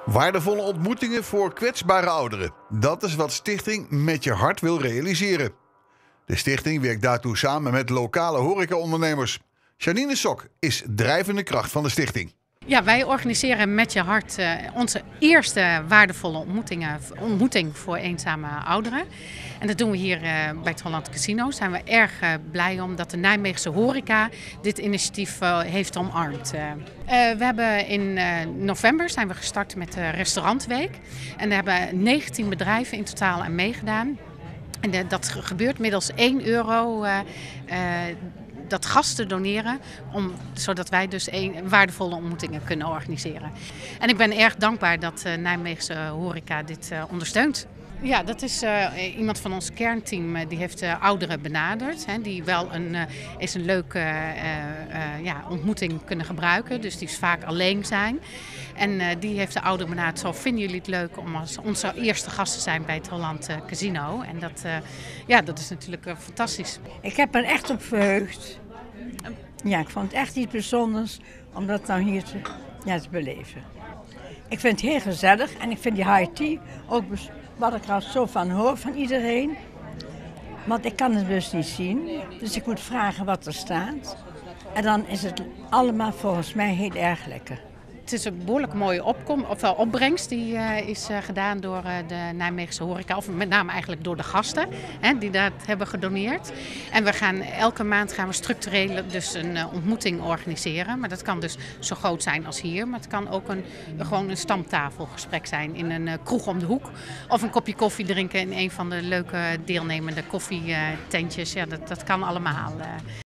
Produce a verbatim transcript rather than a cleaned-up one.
Waardevolle ontmoetingen voor kwetsbare ouderen. Dat is wat Stichting Met Je Hart wil realiseren. De stichting werkt daartoe samen met lokale horecaondernemers. Janine Sok is drijvende kracht van de stichting. Ja, wij organiseren Met Je Hart uh, onze eerste waardevolle ontmoetingen, ontmoeting voor eenzame ouderen. En dat doen we hier uh, bij het Holland Casino. Daar zijn we erg uh, blij om dat de Nijmeegse horeca dit initiatief uh, heeft omarmd. Uh, uh, we hebben in uh, november zijn we gestart met de restaurantweek. En daar hebben negentien bedrijven in totaal aan meegedaan. En uh, dat gebeurt middels één euro... Uh, uh, dat gasten doneren, om, zodat wij dus een, waardevolle ontmoetingen kunnen organiseren. En ik ben erg dankbaar dat uh, Nijmeegse horeca dit uh, ondersteunt. Ja, dat is uh, iemand van ons kernteam, uh, die heeft uh, ouderen benaderd. Hè, die wel een, uh, eens een leuke uh, uh, ja, ontmoeting kunnen gebruiken, dus die vaak alleen zijn. En uh, die heeft de ouderen benaderd, zo vinden jullie het leuk om als onze eerste gast te zijn bij het Holland uh, Casino. En dat, uh, ja, dat is natuurlijk uh, fantastisch. Ik heb er echt op verheugd. Ja, ik vond het echt iets bijzonders om dat nou hier te, ja, te beleven. Ik vind het heel gezellig en ik vind die high tea ook wat ik er zo van hoor van iedereen. Want ik kan het dus niet zien, dus ik moet vragen wat er staat. En dan is het allemaal volgens mij heel erg lekker. Het is een behoorlijk mooie opkom, of wel opbrengst die uh, is uh, gedaan door uh, de Nijmeegse horeca, of met name eigenlijk door de gasten hè, die dat hebben gedoneerd. En we gaan elke maand gaan we structureel dus een uh, ontmoeting organiseren. Maar dat kan dus zo groot zijn als hier, maar het kan ook een, gewoon een stamtafelgesprek zijn in een uh, kroeg om de hoek. Of een kopje koffie drinken in een van de leuke deelnemende koffietentjes. Ja, dat, dat kan allemaal. Uh.